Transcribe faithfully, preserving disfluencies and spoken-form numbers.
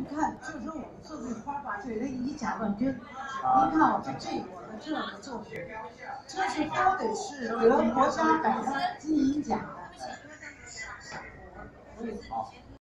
你看，就是说我们做这花吧，就有人以假乱真。您看我这这我的这个作品，这是都得是得国家百花金银奖的。 好。